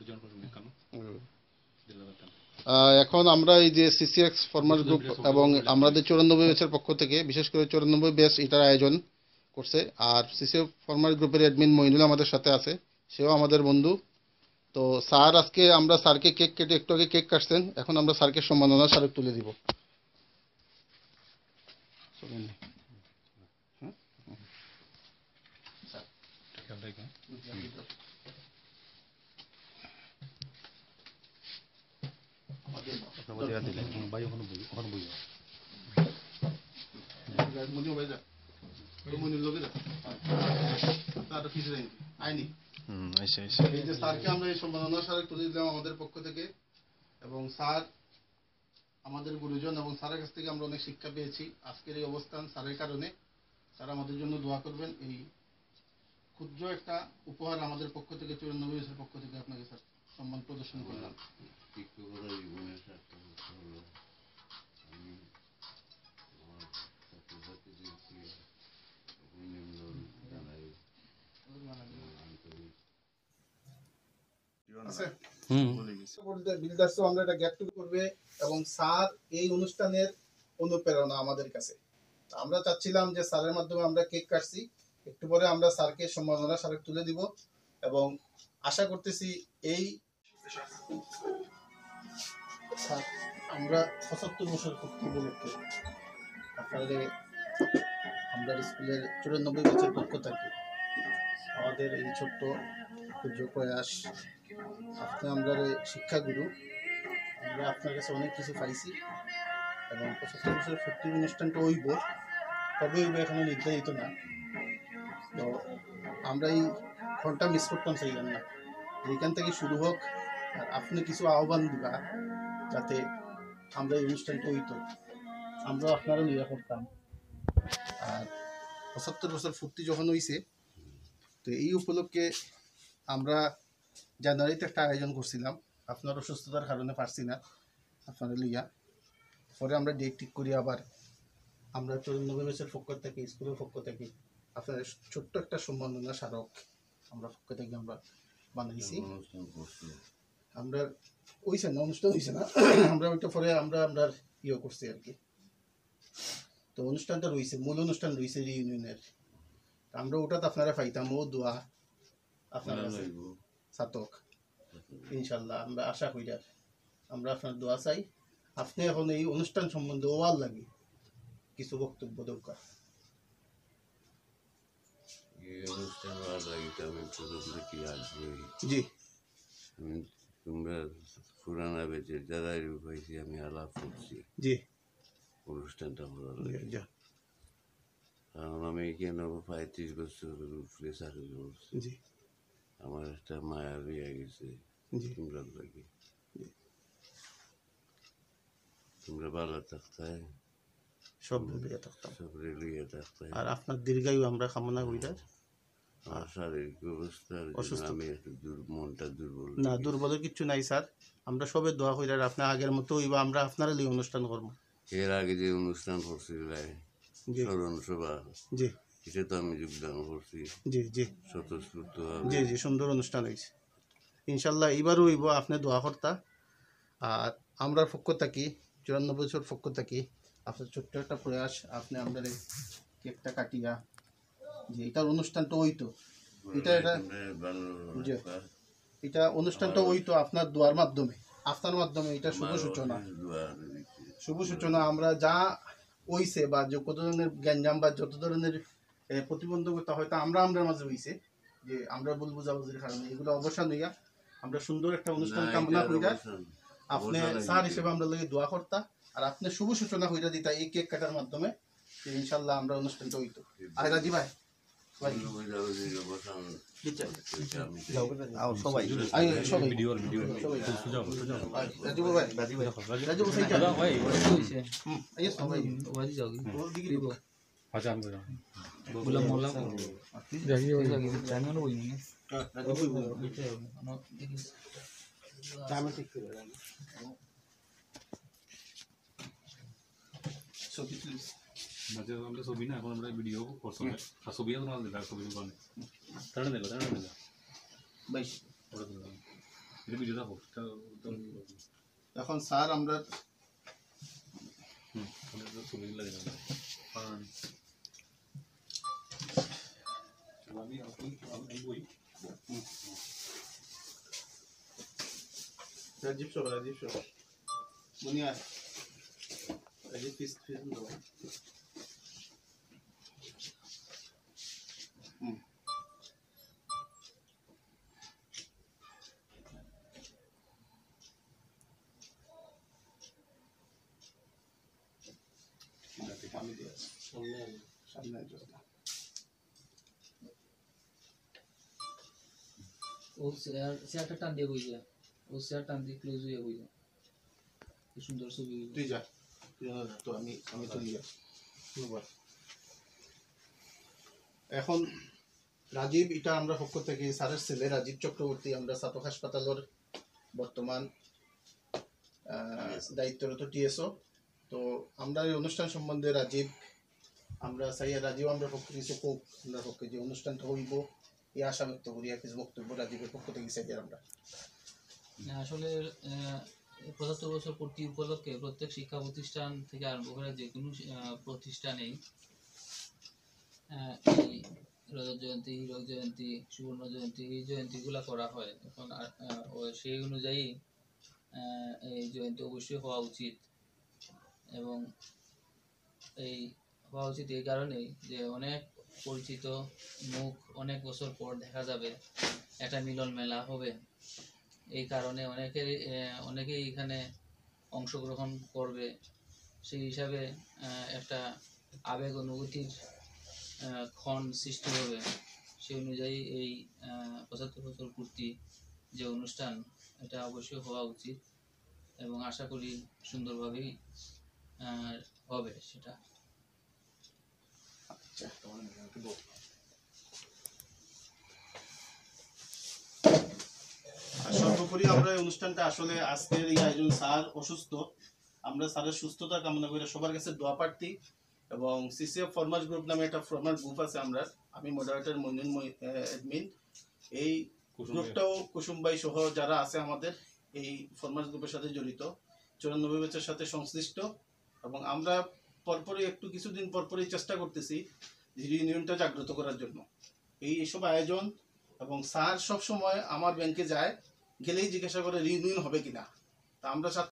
এখন আমরা এই যে সিসিএক্স ফরমার গ্রুপ এবং আমাদের 94 ব্যাচের পক্ষ থেকে বিশেষ করে 94 ব্যাচ এটার আয়োজন করছে। আর সিসিএক্স ফরমার গ্রুপের অ্যাডমিন মইনুল আমাদের সাথে আছে, সেও আমাদের বন্ধু। তো স্যার আজকে আমরা স্যারকে কেক কেটে একটু আগে কেক কাটছেন, এখন আমরা স্যারকে সম্মাননা স্মারক তুলে দিব। স্যারকে আমরা এই সম্মাননা স্মারক তুলে দিলাম আমাদের পক্ষ থেকে। এবং স্যার আমাদের গুরুজন এবং স্যারের কাছ থেকে আমরা অনেক শিক্ষা পেয়েছি। আজকের এই অবস্থান স্যারের কারণে। স্যার আমাদের জন্য দোয়া করবেন। এই ক্ষুদ্র একটা উপহার আমাদের পক্ষ থেকে 94 ব্যাচের পক্ষ থেকে আপনাকে স্যার সম্মান প্রদর্শন করলাম। আমরা এটা গেট টুগেদার করবে এবং স্যার এই অনুষ্ঠানের অনুপ্রেরণা আমাদের কাছে। আমরা চাচ্ছিলাম যে স্যারের মাধ্যমে আমরা কেক কাটছি, একটু পরে আমরা স্যারকে সম্মাননা স্মারক তুলে দিব এবং আশা করতেছি এই আমরা 75 বছর পূর্তি উপলক্ষে আপনাদের আমরা স্কুলের 94 ব্যাচের পক্ষ থেকে আমাদের এই ছোট্ট ক্ষুদ্র প্রয়াস, আপনি আমরা শিক্ষাগুরু, আমরা আপনার কাছে অনেক কিছু পাইছি এবং 75 বছরের পূর্তি অনুষ্ঠানটা হইব, কবে হইব এখনো নির্ধারিত না। তো আমরা এই ঘন্টা মিস করতাম চাইলাম না, এখান থেকে শুরু হোক। আর আপনি কিছু আহ্বান দিবা যাতে আমরা এই অনুষ্ঠানটা হইতো, আমরা আপনারও নিরা করতাম। আর 75 বছর পূর্তি যখন হয়েছে, তো এই উপলক্ষে আমরা জানুয়ারিতে একটা আয়োজন করছিলাম, আপনার অসুস্থতার কারণে পারছি না আপনারা লইয়া। পরে আমরা ডেট ঠিক করি, আবার আমরা 94 ব্যাচের পক্ষ থেকে স্কুলের পক্ষ থেকে আপনাদের ছোট্ট একটা সম্মাননা স্মারক আমরা পক্ষ থেকে আমরা বানাইছি। আমরা হইছে না অনুষ্ঠান হইছে না, আমরা ওইটা পরে আমরা ইয়ে করছি আর কি। তো অনুষ্ঠানটা রয়েছে, মূল অনুষ্ঠান রয়েছে রিইউনিয়নের, আমরা ওটাতে আপনারা পাইতাম। ও দোয়া আপনারা ছাতক ইনশাল্লাহ আমরা আশা করি, আমরা আপনার দোয়া চাই। আপনি এখন এই অনুষ্ঠান সম্বন্ধে ওয়াল লাগে কিছু বক্তব্য দরকার। জি, তোমরা পুরানা বেচে যারা পাইছি আমি আলাপ করছি। জি, অনুষ্ঠানটা ভালো লাগে, কারণ আমি কেন 35 বছরের উপরে চাকরি করছি। জি, আমার একটা মায়া রয়ে গেছে তোমরা লাগে। তোমরা ভালো থাকতে সব লইয়া থাকতাম, সব লইয়া থাকতে। আর আপনার দীর্ঘায়ু আমরা কামনা করি। আমার শারীরিক অবস্থা আমি একটু মনটা দুর্বল। না, দুর্বলের কিছু নাই স্যার, আমরা সবে দোয়া করি আপনার আগের মতো হইবা, আমরা আপনারা লিয়ে অনুষ্ঠান করবো। এর আগে যে অনুষ্ঠান করছিল স্মরণ সভা, জি, এটা তো আমি যোগদান করছি। জি, জি, স্বতঃস্ফূর্ত, জি, জি, সুন্দর অনুষ্ঠান হয়েছে। ইনশাল্লাহ এইবারও হইব, আপনি দোয়া কর্তা। আর আমরা পক্ষ থাকি 94 বছর পক্ষ থাকি আপনার ছোট্ট একটা প্রয়াস, আপনি আমাদের কেকটা কাটিয়া যে এটার অনুষ্ঠানটা হইতো, এটা অনুষ্ঠানটা হইতো আপনার দোয়ার মাধ্যমে, আপনার মাধ্যমে। এটা শুভ সূচনা। আমরা যা হইছে বা কত ধরনের গ্যাঞ্জাম বা যত ধরনের প্রতিবন্ধকতা হয়তো আমরা মাঝে হইছে, যে আমরা ভুল বুঝাবুঝির কারণে, এগুলো অবসান হইয়া আমরা সুন্দর একটা অনুষ্ঠান কামনা কইরা আপনি স্যার হিসেবে আমরা লাগে দোয়া করতা, আর আপনি শুভ সূচনা হইয়া দিতা এই কেক কাটার মাধ্যমে। ইনশাল্লাহ আমরা অনুষ্ঠানটা হইতো। আর রাজি ভাই আমরা ছবি না, এখন আমরা ভিডিও করছি, ছবি ছবি এটা ভিডিও দেখো এখন স্যার আমরা ছবি লাগে না আমি বই রাজীব সব বুনিয়া রাজীব ফিস দাও আমি দিয়ে সামনে জোড়া ও চেয়ারটা টান দিয়ে হয়ে যায়, ও চেয়ার টান দিয়ে ক্লোজ হয়ে যায়, কি সুন্দর ছবি। তুই যা তো আমি তুলি এখন রাজীব, এটা আমরা পক্ষ থেকে স্যারের ছেলে রাজীব চক্রবর্তী, আমরা ছাতক হাসপাতালের বর্তমান দায়িত্বরত টিএসও। তো আমরা এই অনুষ্ঠান সম্বন্ধে রাজীব আমরা আমরা পক্ষে কিছু কোক আমরা পক্ষে যে অনুষ্ঠানটা হইব এই আশা ব্যক্ত করি, কিছু বক্তব্য রাজীবের পক্ষ থেকে চাই আমরা। আসলে ৭৫ বছর পূর্তি উপলক্ষে প্রত্যেক শিক্ষা প্রতিষ্ঠান থেকে আরম্ভ করে যে কোনো প্রতিষ্ঠানেই এই রজত জয়ন্তী, হীরক জয়ন্তী, সুবর্ণ জয়ন্তী, এই জয়ন্তীগুলো করা হয়। এখন সেই অনুযায়ী এই জয়ন্তী অবশ্যই হওয়া উচিত, এবং এই হওয়া উচিত এই কারণেই যে অনেক পরিচিত মুখ অনেক বছর পর দেখা যাবে, একটা মিলন মেলা হবে। এই কারণে অনেকেই এখানে অংশগ্রহণ করবে, সেই হিসাবে একটা আবেগ অনুভূতির ক্ষণ সৃষ্টি হবে। সেই অনুযায়ী এই ৭৫ বছর পূর্তি যে অনুষ্ঠান, এটা অবশ্যই হওয়া উচিত, এবং আশা করি সুন্দরভাবেই হবে সেটা। সর্বোপরি আমরা এই অনুষ্ঠানটা আসলে আজকের এই আয়োজন, স্যার অসুস্থ, আমরা স্যারের সুস্থতা কামনা করে সবার কাছে দোয়া প্রার্থী। এবং সিসিএফ ফরমার্স গ্রুপ নামে একটা ফরমার্স গ্রুপ আছে, আমি মডারেটর মইনুল অ্যাডমিন। এই গ্রুপটাও কুসুমবাই সহ যারা আছে আমাদের এই ফরমার্স গ্রুপের সাথে জড়িত, ৯৪ ব্যাচের সাথে সংশ্লিষ্ট, এবং আমরা কিছুদিন পরপরই চেষ্টা করতেছি ইউনিয়নটা জাগ্রত করার জন্য। এইসব আয়োজন, এবং স্যার সব সময় আমার ব্যাংকে যায়, গেলেই জিজ্ঞাসা করে রিইউনিয়ন হবে কিনা। তা আমরা